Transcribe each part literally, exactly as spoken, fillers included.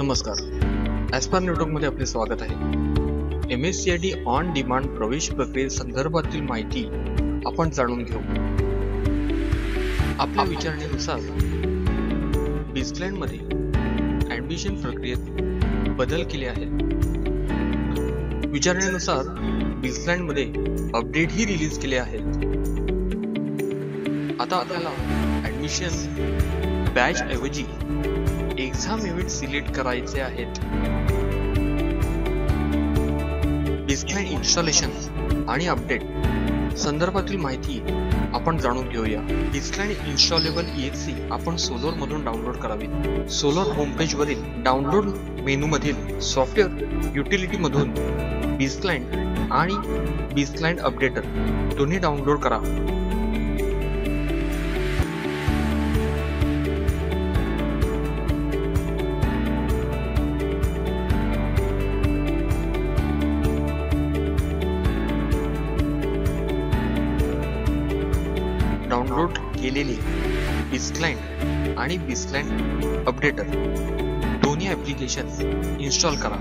नमस्कार, ॲस्पार नेटवर्कमध्ये आपले स्वागत आहे. M S C I T on demand प्रवेश प्रक्रियेसंदर्भातील माहिती आपण जाणून घेऊ. आपल्या विचारणेनुसार बीस्लँडमध्ये ॲडमिशन प्रक्रियेत बदल केले आहेत. विचारणेनुसार बीस्लँडमध्ये अपडेटही रिलीज केले आहेत. आता आपल्याला ॲडमिशन बॅच ऐवजी एक्झाम इव्हेंट सिलेक्ट करायचे आहेत. बीस्लँड इन्स्टॉलेशन आणि अपडेट संदर्भातील माहिती आपण जाणून घेऊया. बीस्लँड इन्स्टॉलेबल ईएक्सी आपण सोलर मधून डाउनलोड करावे. सोलर होमपेज वरील डाउनलोड मेनू मधील सॉफ्टवेअर युटिलिटी मधून बीस्लँड आणि बीस्लँड अपडेटर दोन्ही डाउनलोड करा. डाउनलोड केलेले बीस्लँड आणि बीस्लँड अपडेटर दोन्ही ॲप्लिकेशन इन्स्टॉल करा.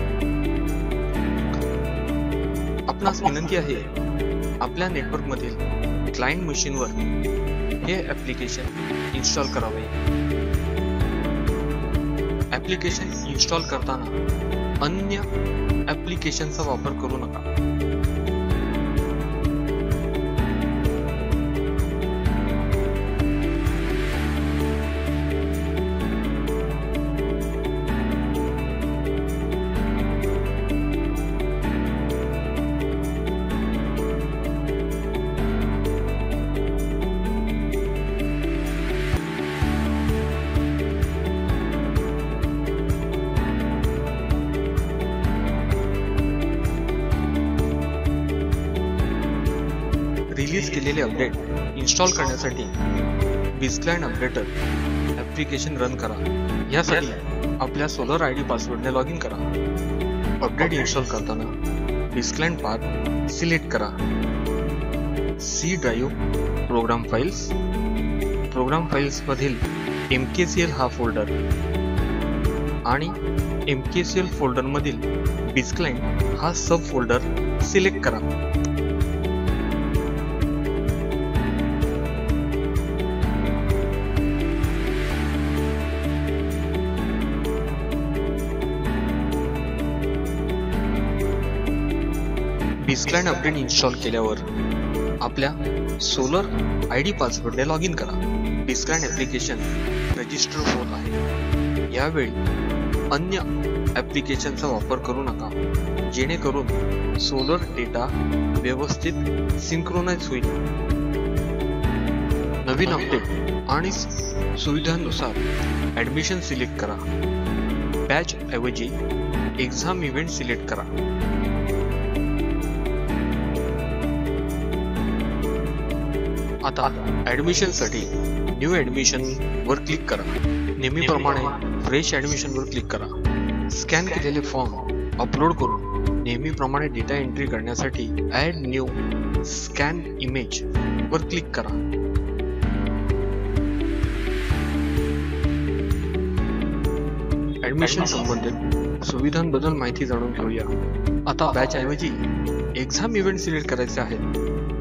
आपणास विनंती आहे, आपल्या नेटवर्क मधील क्लायंट मशीनवर हे ॲप्लिकेशन इन्स्टॉल करावे. ॲप्लिकेशन इन्स्टॉल करताना अन्य ॲप्लिकेशनचा वापर करू नका. रिलीज केलेले अपडेट इन्स्टॉल करण्यासाठी बीस्लँड अपडेटर ॲप्लिकेशन रन करा. यासाठी आपल्या सोलर आय डी पासवर्डने लॉग इन करा. अपडेट इन्स्टॉल करताना बीस्लँड पाथ सिलेक्ट करा. C drive, program files, program files मधील एम के सी एल हा फोल्डर आणि M K C L folder मधील बीस्लँड हा सब फोल्डर सिलेक्ट करा. बीस्लँड अपडेट इन्स्टॉल केल्यावर आपल्या सोलर आय डी पासवर्डने लॉग इन करा. बीस्लँड ॲप्लिकेशन रजिस्टर होत आहे. यावेळी अन्य ॲप्लिकेशनचा वापर करू नका, जेणेकरून सोलर डेटा व्यवस्थित सिंक्रोनाइज होईल. नवीन अपडेट आणि सुविधांनुसार ॲडमिशन सिलेक्ट करा. बॅच ऐवजी एक्झाम इव्हेंट सिलेक्ट करा. आता ॲडमिशन साठी न्यू ॲडमिशन वर क्लिक करा. नेहमीप्रमाणे फ्रेश ॲडमिशन वर क्लिक करा. स्कॅन केलेले फॉर्म अपलोड करून नेहमीप्रमाणे डेटा एंट्री करण्यासाठी ॲड न्यू स्कॅन इमेज वर क्लिक करा. ॲडमिशन संबंधित सुविधांबद्दल माहिती जाणून घेऊया. आता बॅच ऐवजी एक्झाम इव्हेंट सिलेक्ट करायचे आहे.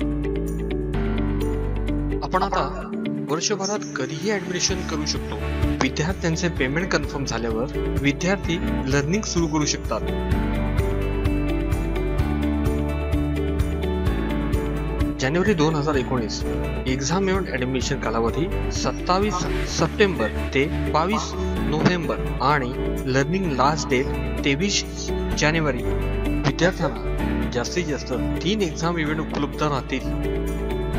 आपण आता वर्षभरात कधीही ऍडमिशन करू शकतो. विद्यार्थ्यांचे पेमेंट कन्फर्म झाल्यावर विद्यार्थी लर्निंग सुरू करू शकतात. जानेवारी दोन हजार एकोणीस एक्झाम इव्हेंट ऍडमिशन कालावधी सत्तावीस सप्टेंबर ते बावीस नोव्हेंबर आणि लर्निंग लास्ट डेट तेवीस जानेवारी. विद्यार्थ्यांना जास्तीत जास्त तीन एक्झाम इव्हेंट उपलब्ध राहतील.